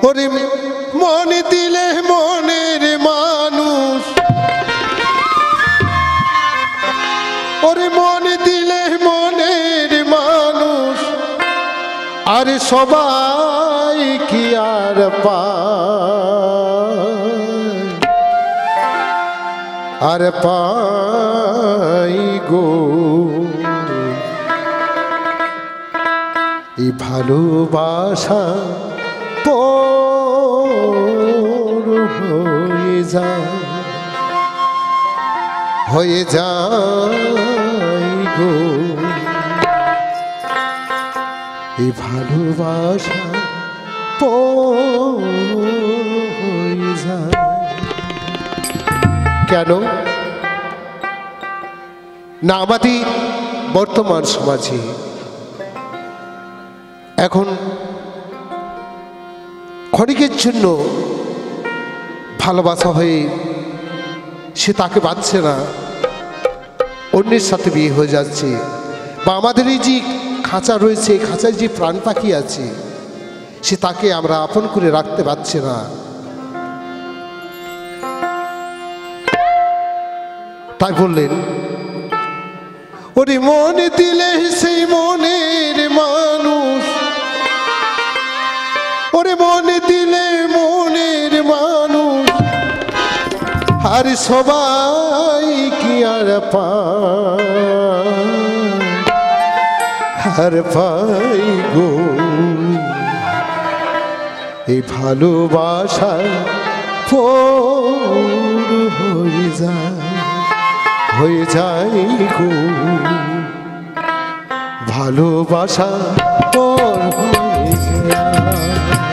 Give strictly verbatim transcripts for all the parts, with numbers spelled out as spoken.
ওরে মন দিলে মনের মানুষ, ওরে মন দিলে মনের মানুষ, আর সবাই কি আর পায়, আর পাই গো এই ভালোবাসা পর হয়ে যায়, হয়ে যায় গো এই ভালোবাসা পর হয়ে যায়। কেন না আমাদের বর্তমান সমাজে এখন ক্ষণিকের জন্য ভালোবাসা হয়ে সে তাকে বাঁচছে না, অন্যের সাথে বিয়ে হয়ে যাচ্ছে, বা আমাদের এই যে খাঁচা রয়েছে, খাঁচায় যে প্রাণ পাখি আছে সে তাকে আমরা আপন করে রাখতে পারছি না। তাই বললেন ওরে মন দিলে সেই মনের মানুষ, ওরে মন দিলে মনের মানুষ, আর সবাই কি আর পায়, আর পাই গো এই ভালোবাসা পর হয়ে যায়, হয়ে যায় গো ভালোবাসা পর হয়ে যায়।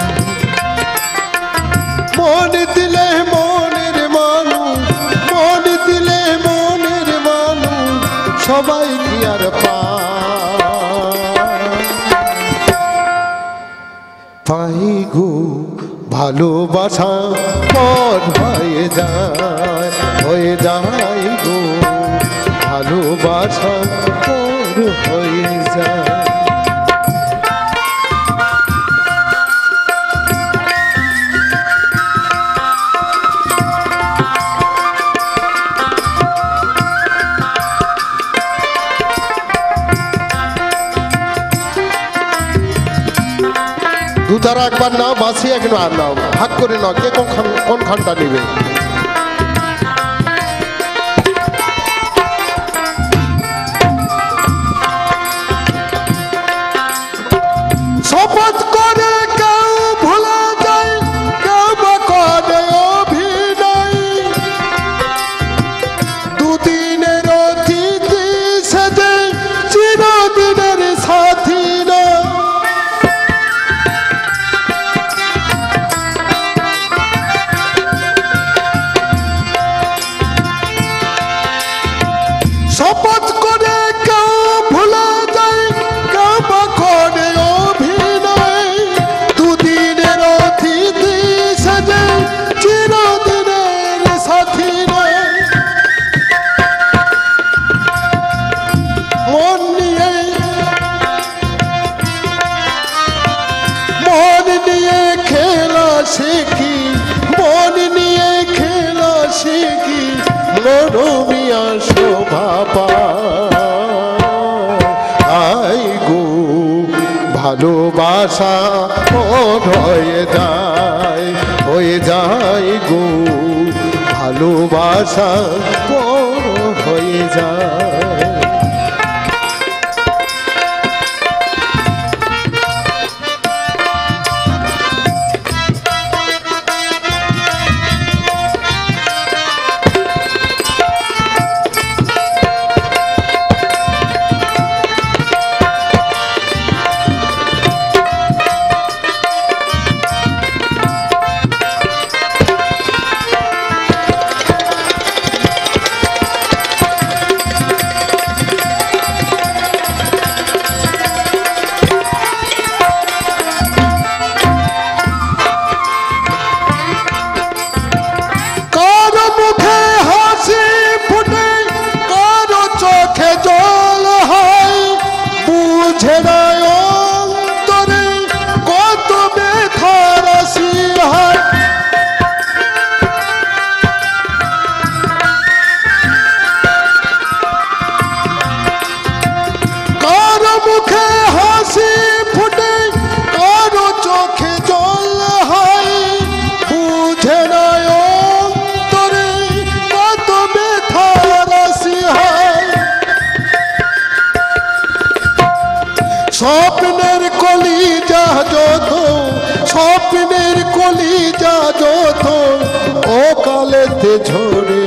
মন দিলে মনের মানুষ, মন দিলে মনের মানুষ, সবাই কি আর পাই গো ভালোবাসা পর হয়ে যায়, হয়ে যায় গো ভালোবাসা পর হয়ে যায়। দুধারা একবার নাও, বাঁশি একবার নাও, ভাগ করে নাও, কে কোন খানটা নেবে। শপথ করে কেউ ভুলে যায়, কেউ বা করে অভিনয়, দুদিনের অতিথি সেজে চিরদিনের সাথী না। শপথ করে কেউ ভুলে যায়, কেউ বা করে অভিনয়, দুদিনের অতিথি সেজে চিরদিনের সাথী নয়। মন নিয়ে মন নিয়ে খেলা শিখি, মন নিয়ে খেলা শিখি, মরমিয়া শোভা পায় গো ভালোবাসা পর হয়ে যায়, হয়ে যায় গো ভালোবাসা পর হয়ে যায়। মতো ও কালেতে ঝরে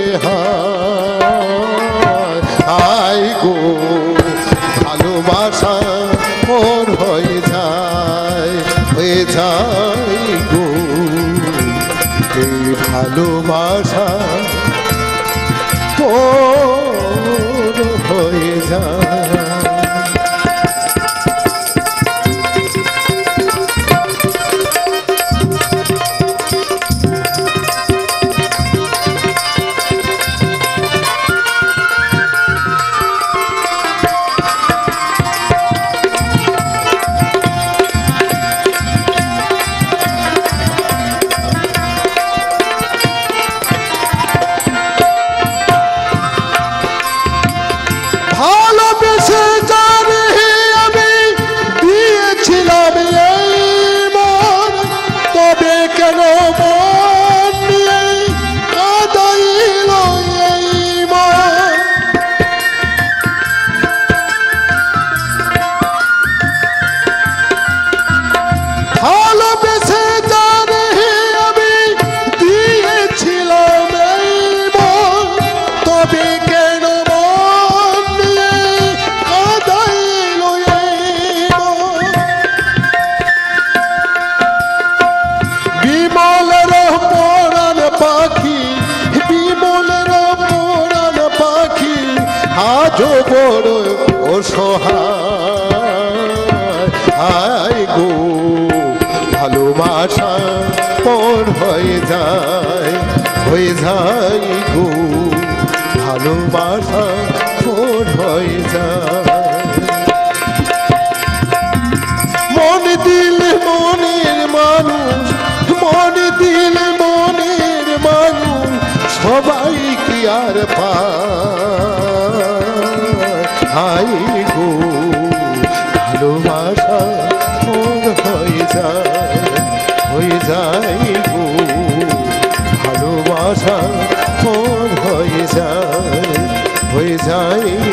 হায় আয় গো ভালোবাসা মোর হয়ে যায় হয়ে যায় গো এই ভালোবাসা মোর হয়ে যায়। আজও বড় অসহায় আয় গো ভালোবাসা পর হয়ে যায় হয়ে যায় গো ভালোবাসা পর হয়ে যায়। মন দিল মনের মানুষ মন দিল মনের মানুষ সবাই কি আর পায় গো ভালোবাসা মোর হয়ে যায় হয়ে যায় গো ভালোবাসা মোর হয়ে যায় হয়ে যায়